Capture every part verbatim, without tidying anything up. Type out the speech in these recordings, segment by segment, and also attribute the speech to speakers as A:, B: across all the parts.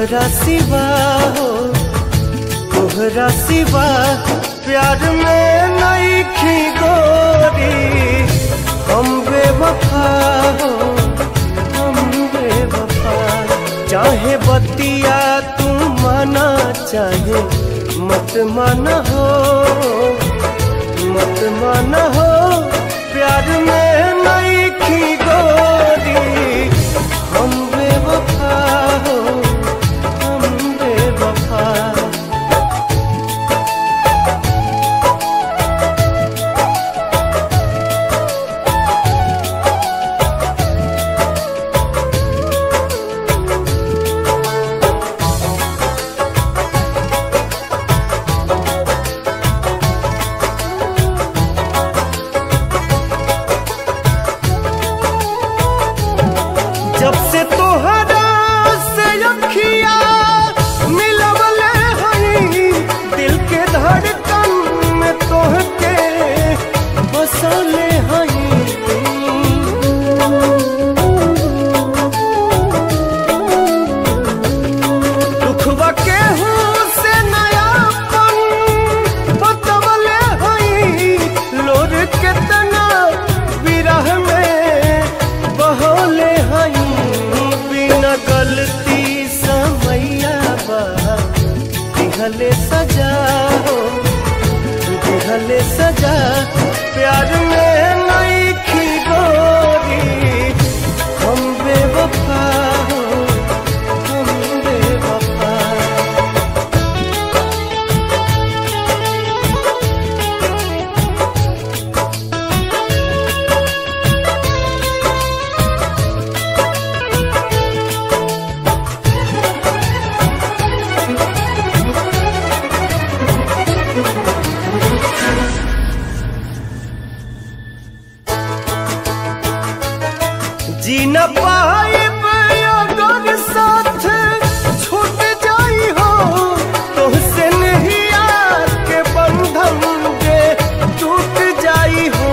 A: तोहरा सिवा हो, तोहरा सिवा प्यार में नहीं खी गोरी। हम बेवफा हो, हम बेवफा। चाहे बतिया तू माना, चाहे मत माना हो, मत माना हो। प्यार में नहीं खी गोरी। हम बेवफा हो, हम बेवफा। जब से तोहरा से अखिया मिलवले हई, दिल के धड़कन में तोहके बसले हई। दुखवा केहू से नयापन बतवले हई, लोर केतना विरह में बहोले हई। बिना गलती समैया बा दिहले सजा हो, दिहले सजा। प्यार में नहीं खी गोरी। हम बेवफा हो, हम बेवफा। जी न पाइब अगर साथ छूट जाई हो, तुहसे नहीं आके बंधन जे टूट जाई हो।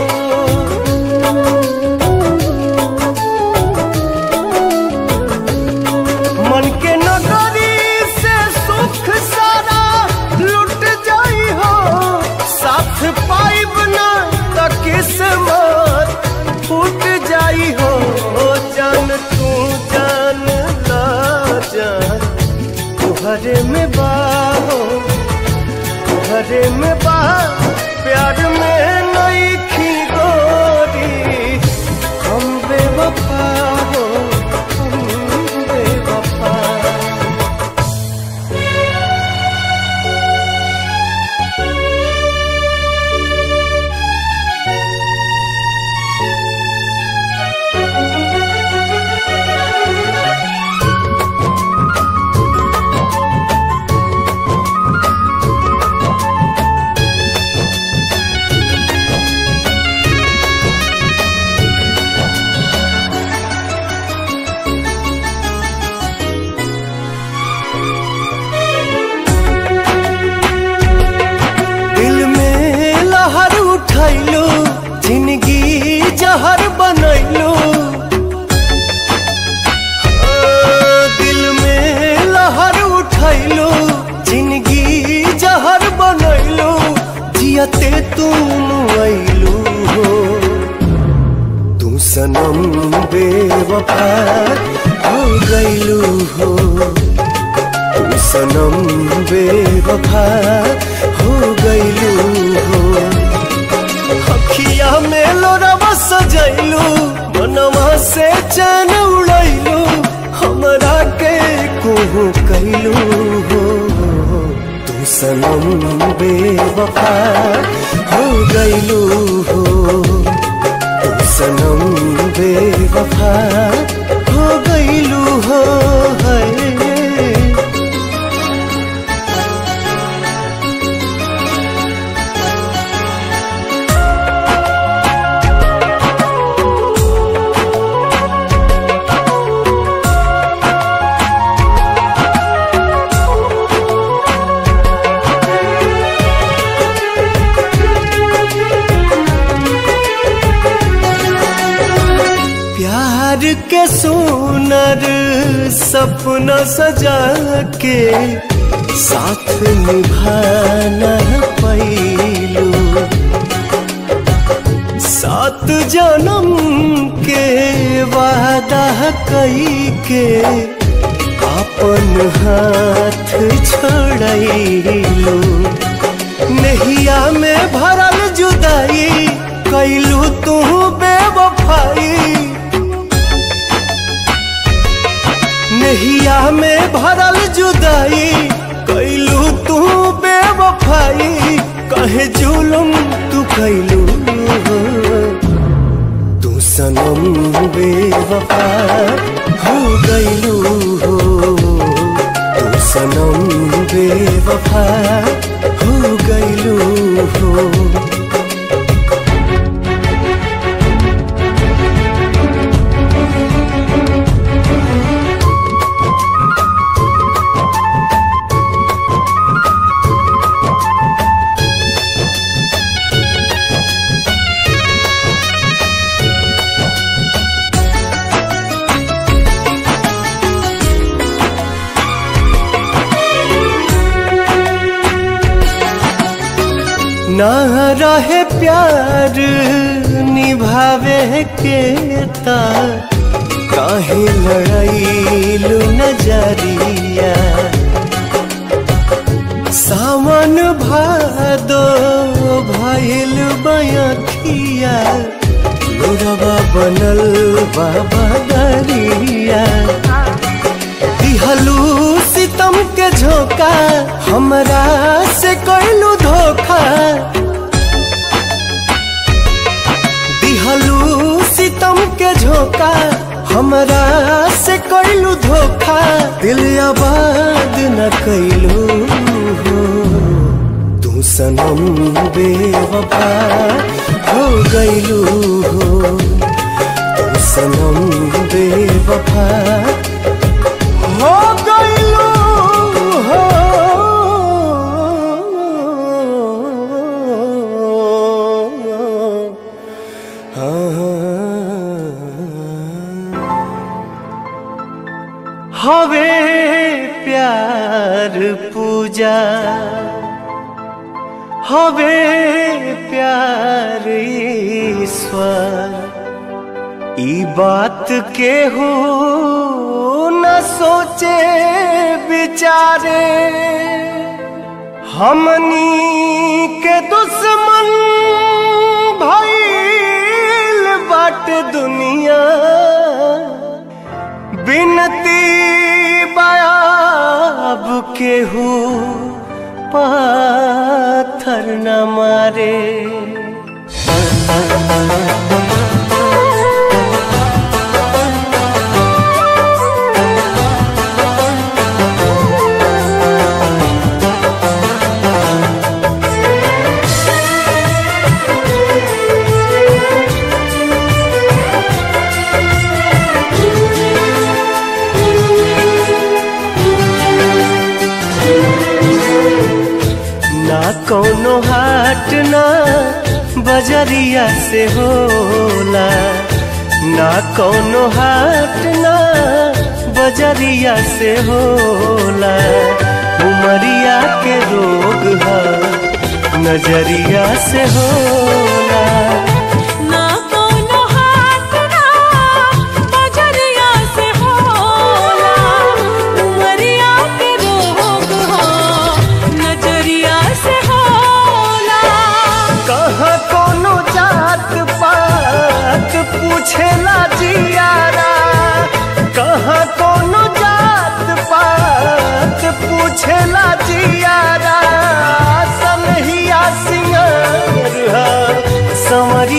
A: मन के नगरी से सुख सारा लुट जाई हो। साथ पाइब ना त किस्मत फूट जाई हो। जान तू जान ला जान, तुहरे में बा हो, तुहरे में बा। प्यार में नहीं खी गोरी। हम बेवफा हो, हम बेवफा। उठैलू जिंदगी जहर बनैलू। दिल में लहर उठैलू, जिंदगी जहर बनैलू। जियते तुम ऐलू हो, तू सनम बेवफा हो गईलू हो। तू सनम बेवफा हो गईलू हो। अखिया में लोरवा सजैलू, मनवा से चैन उड़ैलू। हमरा के कोहू कैलू हो, तू सनम बेवफा हो गईलू हो। तू सनम बेवफा हो गईलू हो। है सपना सजा के साथ निभाना पैलू। सात जन्म के वादा कई के अपन हाथ छोड़लू। नहिया में भरल जुदाई कैलू तू बेवफाई। नहिया में भरल जुदाई कैलू तू बेवफाई। कहे जुलुम तू कैलू तू सनम बेवफा हो गईलू हो। तू सनम बेवफा हो गईलू हो। ना रहे प्यार निभावे के ता काहे लड़ाईलू नजरिया। सावन भादो भइल बयखिया लोरवा बनल बाबा दरिया। दिहलू सितम के झोंका हमरा से कैलू धोखा। दिहलू सितम के झोंका हमरा से कैलू धोखा। दिल आबाद न कैलू हो। तू सनम बेवफा हो गईलू हो। तू सनम बेवफा हो गईलू हो। हवे प्यार पूजा हवे प्यार ईश्वर। ई बात के हो न सोचे बिचारे। हमनी के दुश्मन भइल बाटे दुनिया। बिनती बायाब केहू पाथर न मारे। ना कौनो हाट ना बजरिया से होला। ना कौनो हाट ना बजरिया से होला। उमरिया के रोग है नजरिया से होला।
B: ना कौनो हाट ना बजरिया से होला। उमरिया के रोग हो नजरिया से होला।
A: कहाँ कोनो जात पात पूछेला जियारा। कहाँ कोनो जात पात पूछेला जियारा। सनहिया सिंगार संवरिया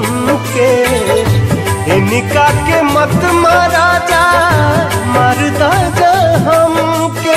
A: हमके, इनका के मत मारा जा, मारदा जा हमके।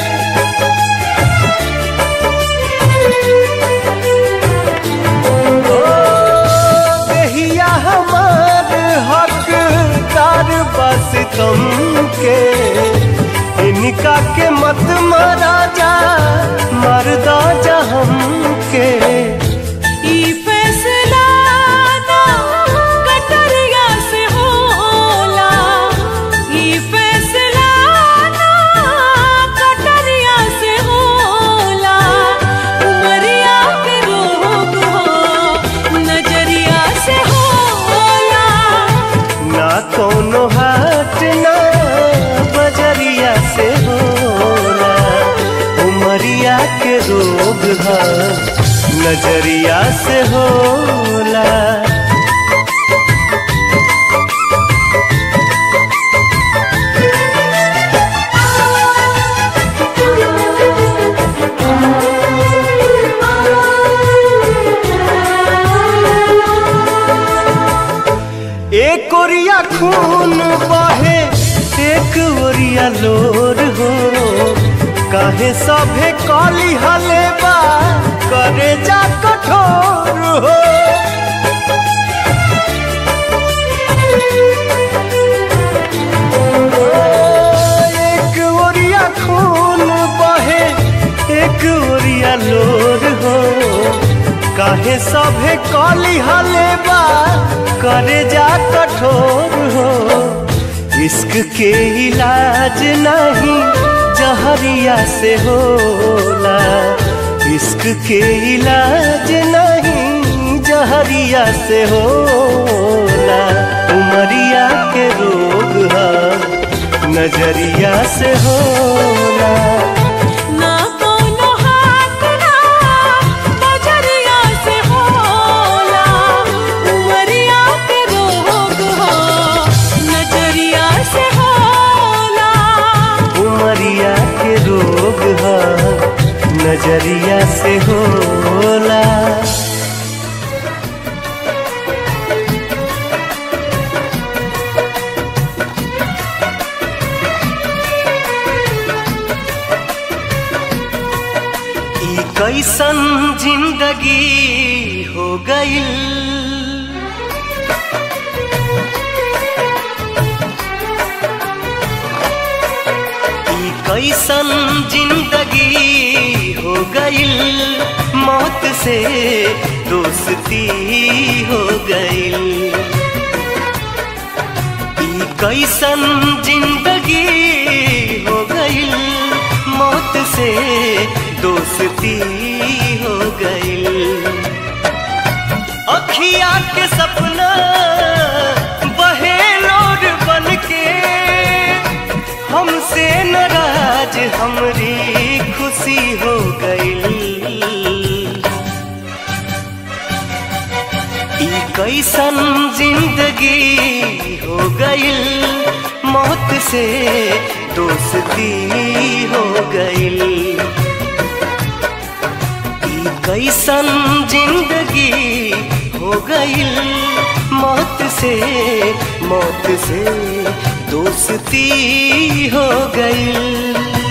A: ओ देहिया हमार हकदार बस तुमके, इनका के मत मारा जा, मारदा जा हमके।
B: ई फैसला ना कटरिया से होला, ई फैसला ना कटरिया से होला। उमरिया के रोग हो नजरिया से होला,
A: ना कोनो हाट ना बजरिया से होला। उमरिया के रोग है नजरिया से होला। एक ओरिया खून बहे, एक ओरिया लोर हो, काहे सभे कली हलेबा, करे जा कठोर हो। एक ओरिया खून बहे, एक ओरिया लोर हो, काहे सभे कली हलेबा, करे जा कठोर हो। इश्क के इलाज नहीं जहरिया से होला, इश्क के इलाज नहीं जहरिया से होला। उमरिया के रोग है नजरिया से होला।
B: ना कोनो हाथ ना बजरिया से होला, उमरिया के रोग हो नजरिया से होला।
A: उमरिया के रोग है नजरिया से होला। ई कैसन जिंदगी हो गई, कैसन जिंदगी हो गई, मौत से दोस्ती हो गई। ई कैसन जिंदगी हो गई, मौत से दोस्ती हो गई। अखिया के सपना बहे लोर बन के, हमसे नाराज हमरी खुशी हो गई। ई कैसन जिंदगी हो गई, मौत से दोस्ती हो गई। ई कैसन जिंदगी हो गई, मौत से मौत से दोस्ती हो गई।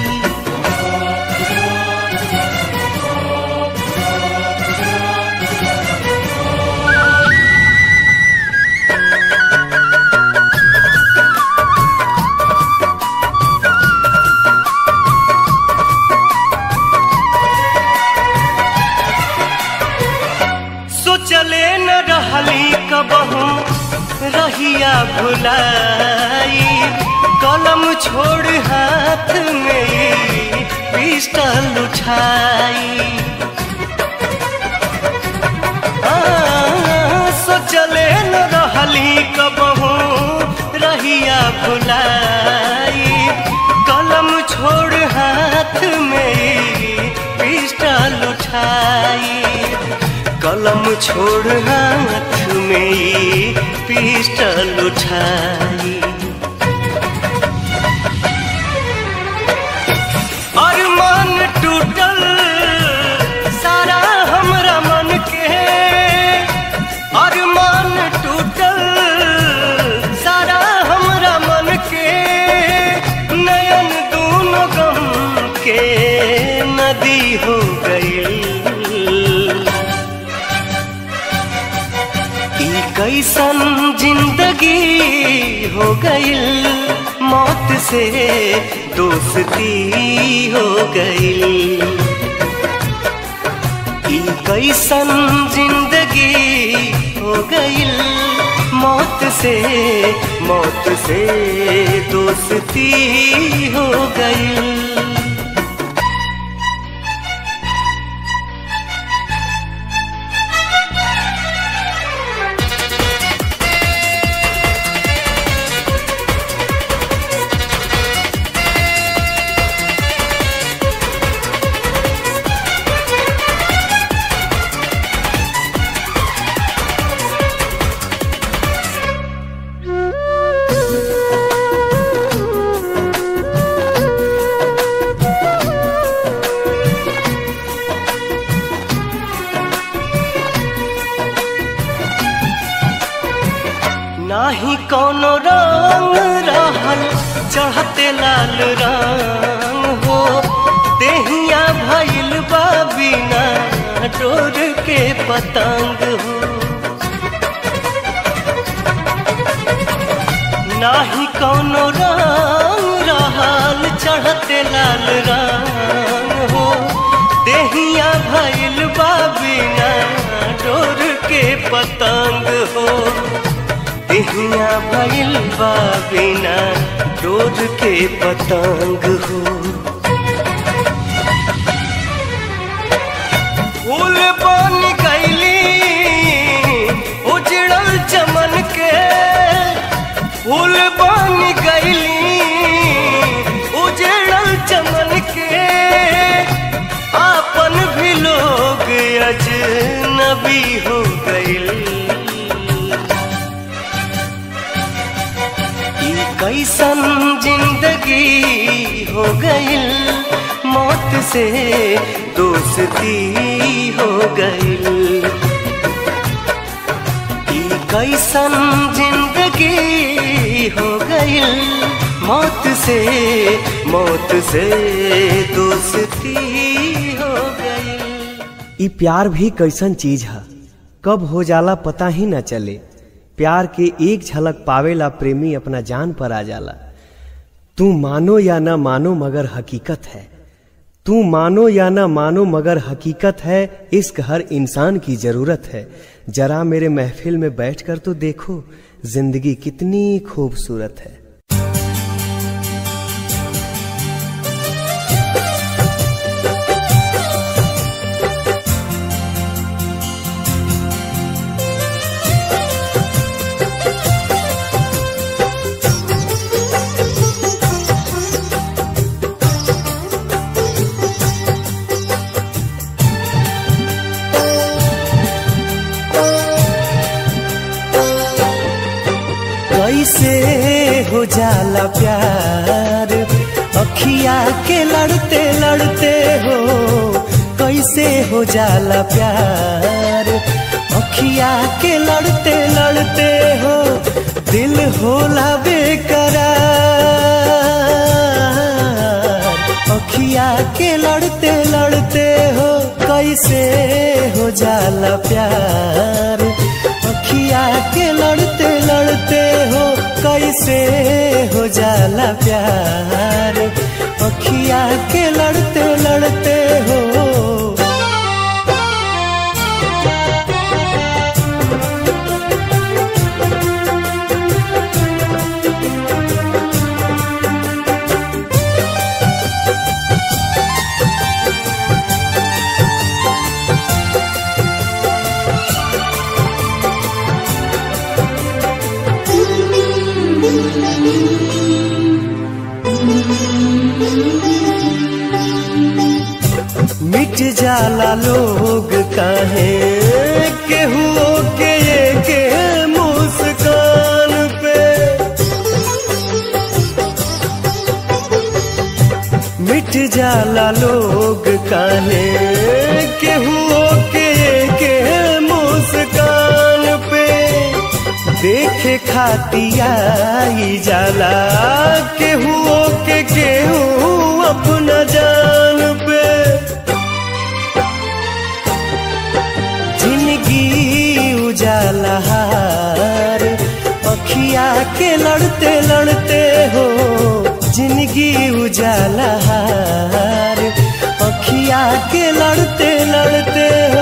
A: सोचले न रहली कबहू रहिया भुलाई, कलम छोड़ हाथ में पिस्टल उठाई। सोचले न रहली कबहू रहिया भुलाई, कलम छोड़ हाथ में पिस्टल उठाई। कलम छोड़ हाथ में पिस्टल उठाई। अरमान टूटल सारा हमरा मन के, अरमान कैसन जिंदगी हो गईल, मौत से दोस्ती हो गईल। ई कैसन जिंदगी हो गईल, मौत से मौत से दोस्ती हो गईल। नाही कोनो रंग रहल चढ़ते लाल रंग हो, देहिया भइल बा बिना डोर के पतंग हो। नाही कोनो रंग रहल चढ़ते लाल रंग हो, देहिया भइल बा बिना डोर के पतंग हो। देहिया भइल बा बिना डोर के पतंग हो। फूल बन गईली उजड़ल चमन के, फूल बन गईली उजड़ल चमन के। आपन भी लोग अजनबी हो गईल। कैसन जिंदगी हो गईल, मौत से दोस्ती हो गईल। ई कैसन जिंदगी हो गईल, मौत से मौत से दोस्ती हो गईल।
C: ई प्यार भी कैसन चीज है, कब हो जाला पता ही न चले। प्यार के एक झलक पावेला प्रेमी अपना जान पर आ जाला। तू मानो या ना मानो मगर हकीकत है, तू मानो या ना मानो मगर हकीकत है। इश्क हर इंसान की जरूरत है। जरा मेरे महफिल में बैठकर तो देखो, जिंदगी कितनी खूबसूरत है।
A: कैसे हो जाला प्यार अखिया के लड़ते लड़ते हो, कैसे हो जाला प्यार अखिया के लड़ते लड़ते हो। दिल होला बेकरार अखिया के लड़ते लड़ते हो। कैसे हो जाला प्यार अखिया के लड़ते लड़ते हो। कैसे हो जाला प्यार अखिया के लड़ते लड़ते हो। मिट जाला लोग काहे केहू के के मुस्कान पे। मिट जाला लोग काहे केहू के के मुस्कान पे। देखे खातिया जाला केहू के केहू अपना जान पे। जिंदगी उजाला अखिया के लड़ते लड़ते हो जिंदगी उजाला हार, अखिया के लड़ते लड़ते हो।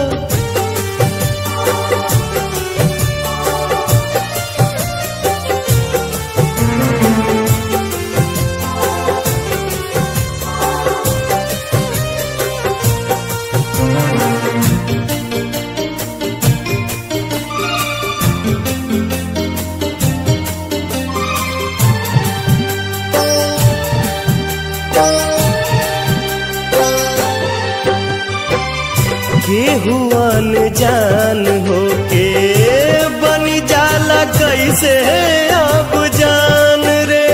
A: केहू अनजान होके बनी जाला कैसे अब जान रे,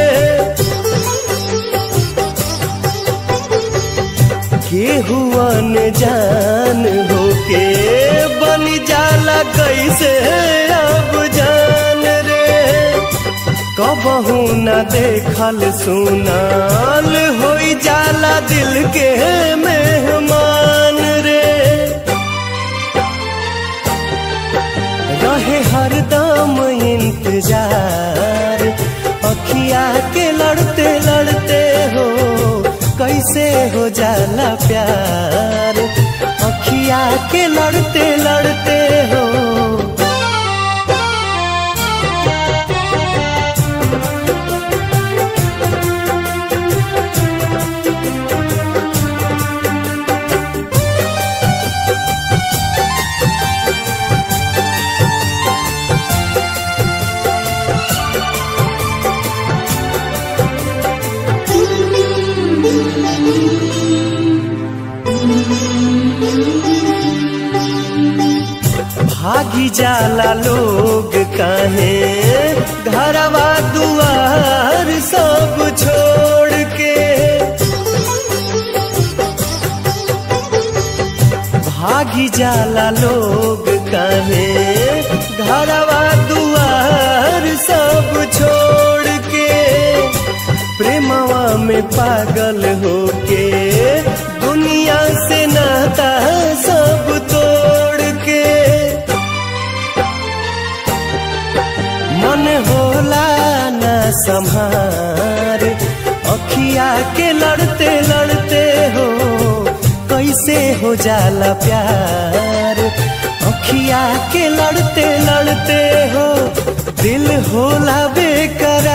A: केहू अनजान होके बनी जाला कैसे अब जान रे। कबहू न देखल सुनाल होई जाला दिल के मेहमान रे। रहे हरदम इंतजार अखिया के लड़ते लड़ते हो कैसे हो जाला प्यार, अखिया के लड़ते लड़ते हो। भागी जाला लोग काहे घरवा दुआर सब छोड़ के, भागी जाला लोग काहे घरवा दुआर सब छोड़ के। प्रेमवा में पागल होके दुनिया से नाता सब तोड़ के। मन होला न संभार अखिया के लड़ते लड़ते हो कैसे हो जाला प्यार, अखिया के लड़ते लड़ते हो। दिल होला बेकरार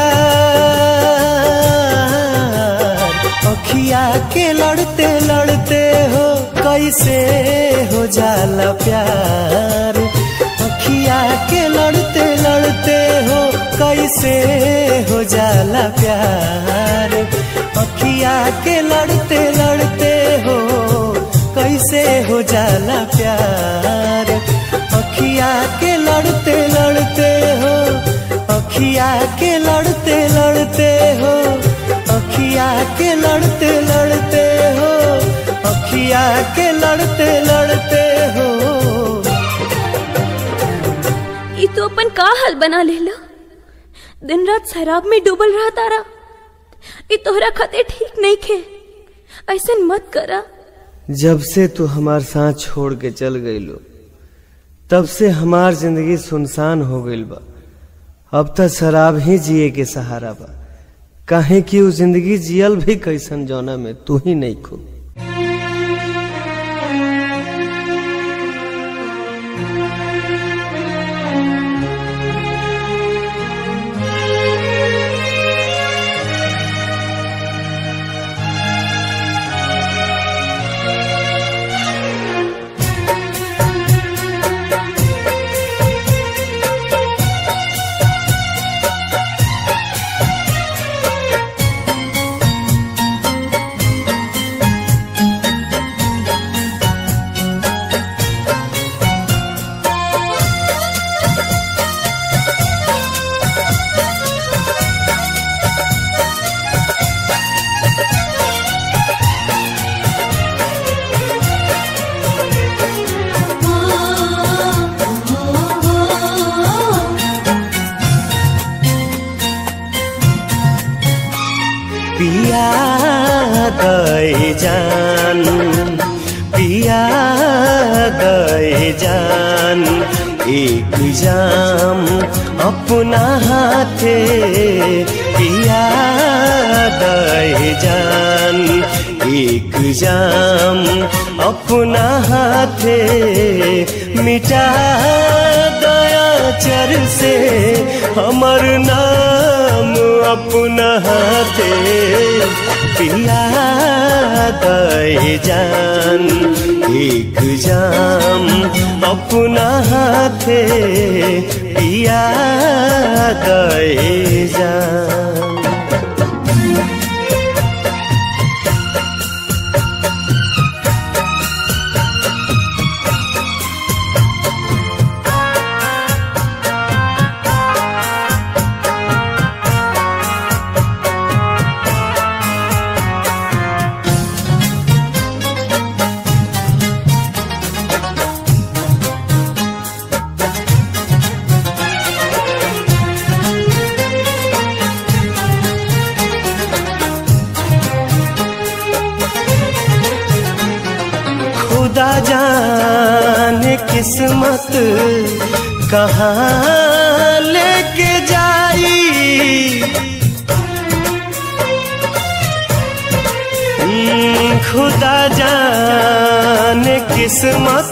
A: अखिया के लड़ते लड़ते हो कैसे हो जाला प्यार, अखिया के लड़ते लड़ते हो कैसे हो जाला प्यार, अखिया के लड़ते लड़ते हो कैसे हो जाला प्यार, अखिया के लड़ते लड़ते हो, अखिया के लड़ते लड़ते हो, अखिया के लड़ते लड़ते हो, अखिया के लड़ते लड़ते हो।
D: ये तो अपन का हाल बना लेला, दिन रात शराब में डूबल रहा तारा। ये तोहरा खातिर ठीक नहीं खे, ऐसा मत करा।
C: जब से तू हमार साथ छोड़ के चल गईलो तब से हमार जिंदगी सुनसान हो गईल बा। अब तक शराब ही जिए के सहारा बा, काहे कि वो जिंदगी जियल भी कैसन जौना में तू ही नहीं खो।
A: पिया गए जान, पिया गए जान, एक जाम अपना हाथे पिया दे जान। एक जाम अपना हाथे मिटा दया चर से हमर नाम अपना हाथे पिया दे जान। एक जाम अपना हाथे पिया दे जान। खुदा जाने किस्मत कहाँ लेके जाई। खुदा जाने किस्मत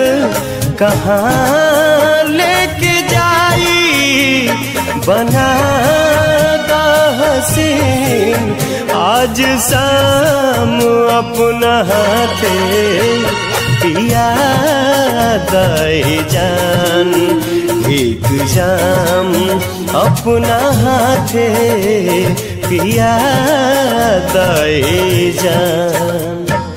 A: कहाँ लेके जाई। बना दा हसीन आज शाम अपना हाथे पिया दे जान। एक जाम अपना हाथे पिया दे जान।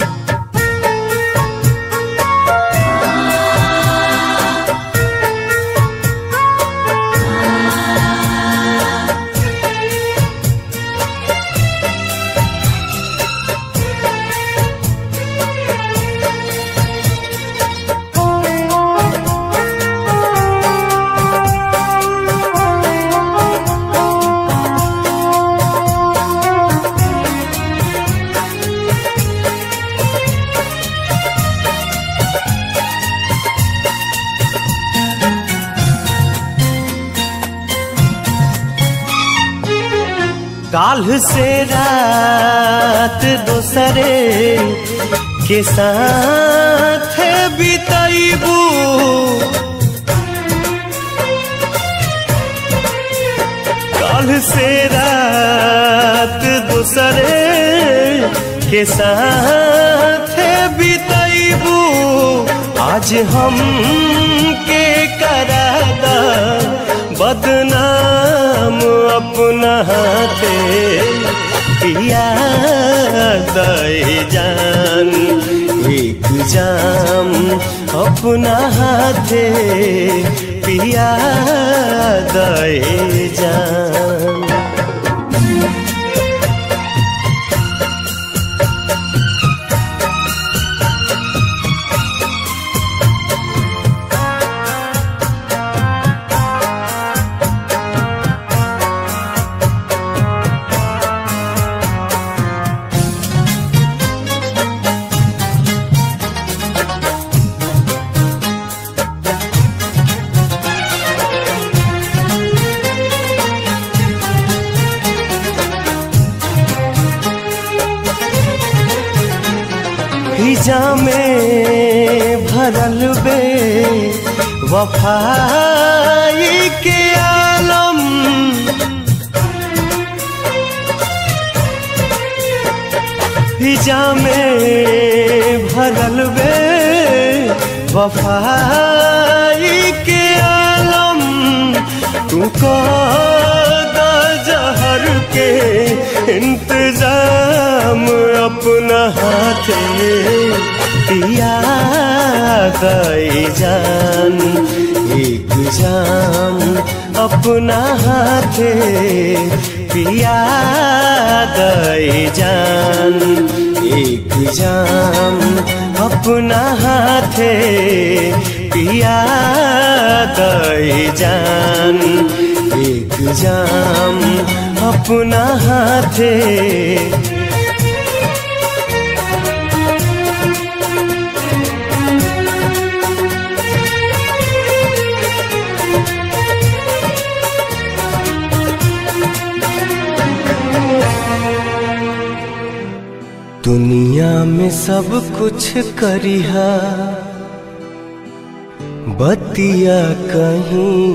A: काल से रात दूसरे के साथ बिताइबू। काल से रात दूसरे के साथ बिताइबू। आज हम के करादा बदनाम अपना हाथे पिया दे जान। एक जाम अपना हाथे पिया दे जान। हिजा में भरल बे वफाई के आलम। हिजा में भरल बे वफाई के आलम। तू को जहर के इंतजाम अपना हाथे पिया दे जान। एक जाम अपना हाथे पिया दे जान। एक जाम अपना हाथे पिया दे जान। एक जाम अपना हाथे दुनिया में सब कुछ करिहा बतिया कहीं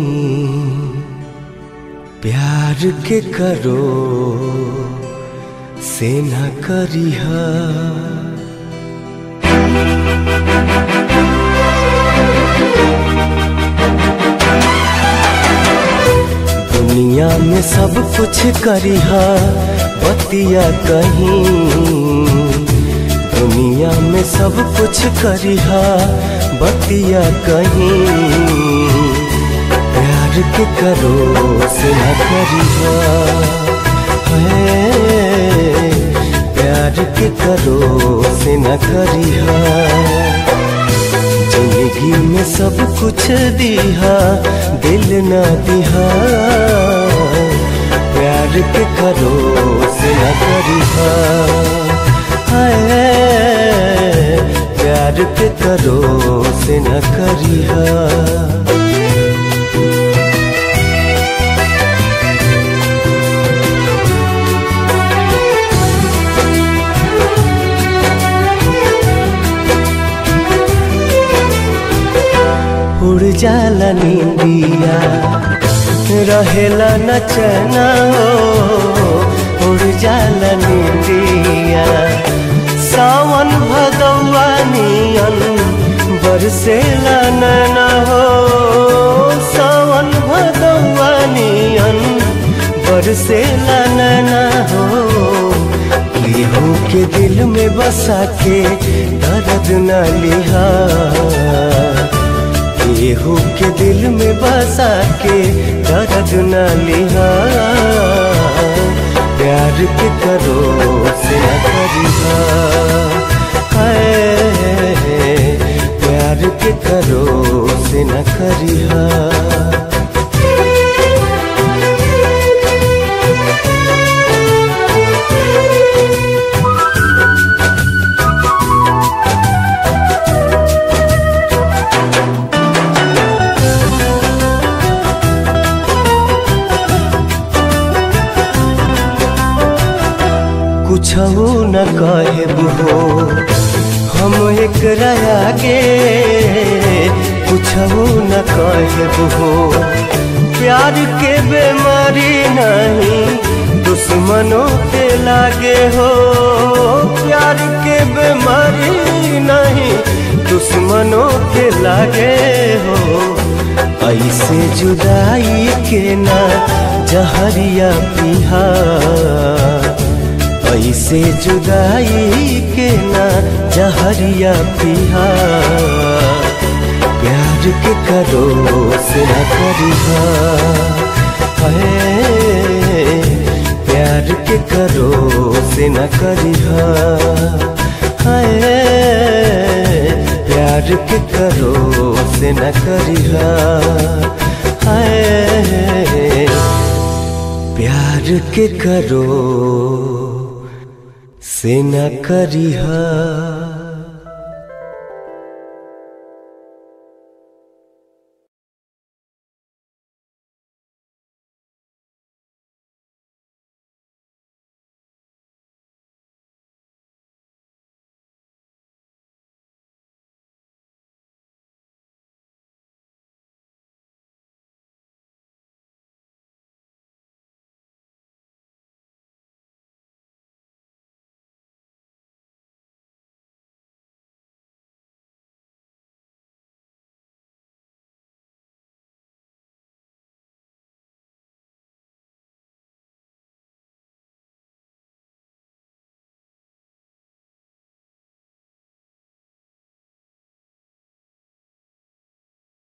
A: प्यार के करो से न करिहा। दुनिया में सब कुछ करिहा बतिया कहीं, दुनिया में सब कुछ करिहा बतिया कहीं प्यार के करो से न करिहा। प्यार के करो से न करिहा। जिंदगी में सब कुछ दिहा दिल न दिहा प्यार के करो से न करिहा। प्यार के करो से न करिहा। उड़ जाला नींदिया रहेला न चैना हो, उड़ जाला नींदिया सावन भदौआ नियन बरसेला नैना हो, सावन भदौआ नियन बरसेला नैना हो। केहू के दिल में बसा के दर्द न लिहा, केहू के दिल में बसा के दर्द न लिहा प्यार के करो से न करिहा। प्यार के करो से न करिहा। कुछहु न कहब हो हम एकरा आगे, कुछहु न कहब हो प्यार के बेमारी नहीं दुश्मनों के लागे हो, प्यार के बेमारी नहीं दुश्मनों के लागे हो। ऐसे जुदाई के ना जहरिया पिहा, ऐसे जुदाई के ना जहरिया पिहा प्यार के करो से न करिहा। प्यार के करो से न करिहा। प्यार के करो से न करिहा। प्यार के करो से न करिहा।